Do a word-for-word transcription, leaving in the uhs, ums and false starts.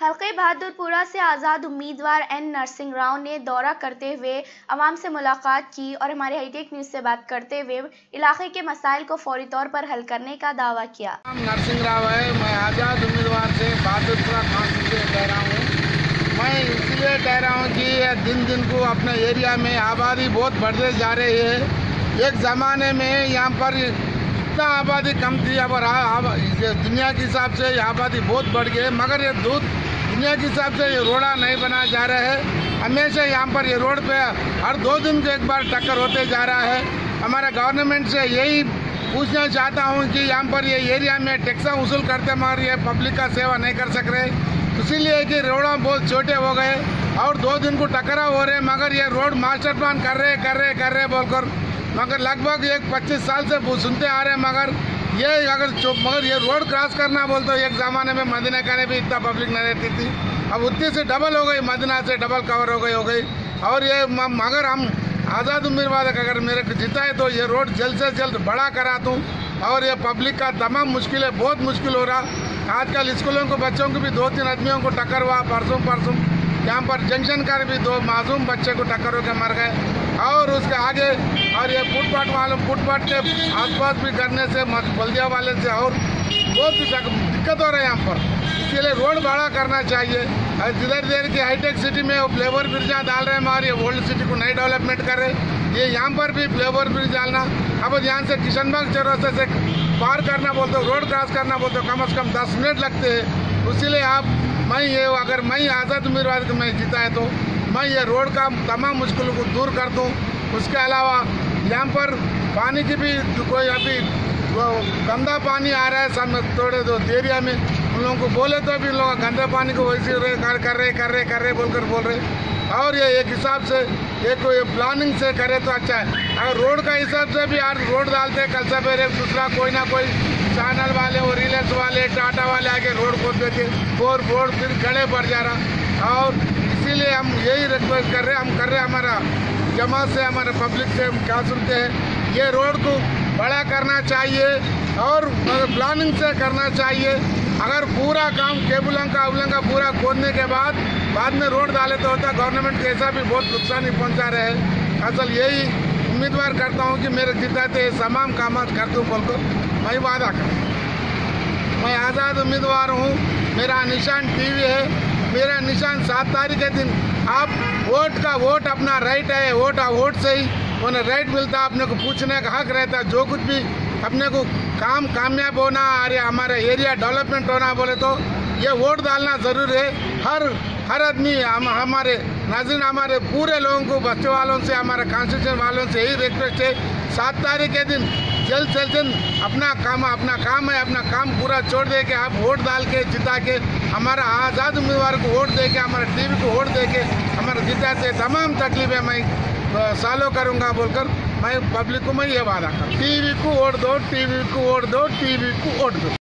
हल्के बहादुरपुरा से आज़ाद उम्मीदवार एन नरसिंह राव ने दौरा करते हुए आवाम से मुलाकात की और हमारे हाईटेक न्यूज़ से बात करते हुए इलाके के मसाइल को फौरी तौर पर हल करने का दावा किया। नरसिंह राव है, मैं आज़ाद उम्मीदवार से बहादुरपुरा खान से कह रहा हूँ। मैं इसलिए कह रहा हूँ कि दिन दिन को अपने एरिया में आबादी बहुत बढ़ते जा रही है। एक ज़माने में यहाँ पर इतना आबादी कम थी, अब दुनिया के हिसाब से आबादी बहुत बढ़ गई, मगर ये दूध दुनिया के हिसाब से ये रोड़ा नहीं बनाया जा रहा है। हमेशा यहाँ पर ये रोड पे हर दो दिन को एक बार टक्कर होते जा रहा है। हमारा गवर्नमेंट से यही पूछना चाहता हूँ कि यहाँ पर ये एरिया में टैक्स वसूल करते मगर ये पब्लिक का सेवा नहीं कर सक रहे, इसीलिए कि रोड़ा बहुत छोटे हो गए और दो दिन को टकराव हो रहे, मगर ये रोड मास्टर प्लान कर रहे कर रहे कर रहे बोलकर मगर लगभग एक पच्चीस साल से सुनते आ रहे हैं। मगर ये अगर मगर ये रोड क्रॉस करना बोलते तो एक ज़माने में मदीना का भी इतना पब्लिक नहीं रहती थी, अब उतनी से डबल हो गई, मदीना से डबल कवर हो गई हो गई और ये मगर हम आज़ाद उम्मीदवार अगर मेरे को जीता है तो ये रोड जल्द से जल्द बड़ा करा दूँ और ये पब्लिक का तमाम मुश्किल है, बहुत मुश्किल हो रहा। आजकल स्कूलों को बच्चों को भी दो तीन आदमियों को टक्कर हुआ, परसों परसों यहाँ पर जंक्शन कर भी दो मासूम बच्चे को टक्कर होकर मर गए और उसके आगे और ये फुटपाथ वालों फुटपाथ के आसपास भी करने से बल्दिया वाले से और बहुत दिक्कत हो रहा है यहाँ पर। इसके लिए रोड बड़ा करना चाहिए। जिधर देर की हाईटेक सिटी में वो फ्लेवर ब्रिजा डाल रहे हैं मगर ये ओल्ड सिटी को नई डेवलपमेंट कर रहे, ये यहाँ पर भी फ्लेवर ब्रिज डालना। अब यहाँ से किशनबाग चौरास्ते से पार करना बोलते हो, रोड क्रॉस करना बोलते हो, कम से कम दस मिनट लगते हैं। इसीलिए आप मैं ये अगर मैं आज़ाद उम्मीदवार को मैं जीता है तो मैं ये रोड का तमाम मुश्किलों को दूर कर दूँ। उसके अलावा यहाँ पर पानी की भी कोई अभी गंदा पानी आ रहा है सब थोड़े दो एरिया में, उन लोगों को बोले तो भी लोग गंदे पानी को वैसे कर कर रहे कर रहे कर रहे बोलकर बोल रहे और ये एक हिसाब से एक प्लानिंग से करे तो अच्छा है। अगर रोड का हिसाब से भी यार रोड डालते कल सवेरे दूसरा कोई ना कोई चैनल वाले और रिलायंस वाले टाटा वाले आके रोड खोद देते और रोड फिर गड़े पड़ जा रहा। और इसीलिए हम यही रिक्वेस्ट कर रहे हैं, हम कर रहे हैं हमारा जमात से हमारे पब्लिक से हम क्या सुनते हैं, ये रोड को बड़ा करना चाहिए और प्लानिंग से करना चाहिए। अगर पूरा काम केबुलों का उबलों का पूरा खोदने के बाद बाद में रोड डाले तो होता गवर्नमेंट कैसा भी बहुत नुकसान पहुंचा रहे हैं। असल यही उम्मीदवार करता हूं कि मेरे जिताते तमाम काम कर दूँ बोलकर मैं वादा कर। मैं आज़ाद उम्मीदवार हूं, मेरा निशान टीवी है, मेरा निशान सात तारीख के दिन आप वोट का वोट अपना राइट है, वोट वोट से ही उन्हें राइट मिलता, अपने को पूछने का हक रहता। जो कुछ भी अपने को काम कामयाब होना अरे हमारे एरिया डेवलपमेंट होना बोले तो ये वोट डालना ज़रूरी है। हर हर आदमी हम हमारे नाज़रीन हमारे पूरे लोगों को बच्चों वालों से हमारे कॉन्स्टिट्यूशन वालों से यही रिक्वेस्ट है, सात तारीख के दिन जल्द से जल्द अपना काम अपना काम है अपना काम पूरा छोड़ दे के आप वोट डाल के जिता के हमारा आज़ाद उम्मीदवार को वोट दे के हमारे टीवी को वोट दे के हमारे जिता से तमाम तकलीफें मैं सालों करूंगा बोलकर मैं पब्लिक को मैं ये वादा कर टीवी को वोट दो, टीवी को वोट दो, टीवी को वोट दो।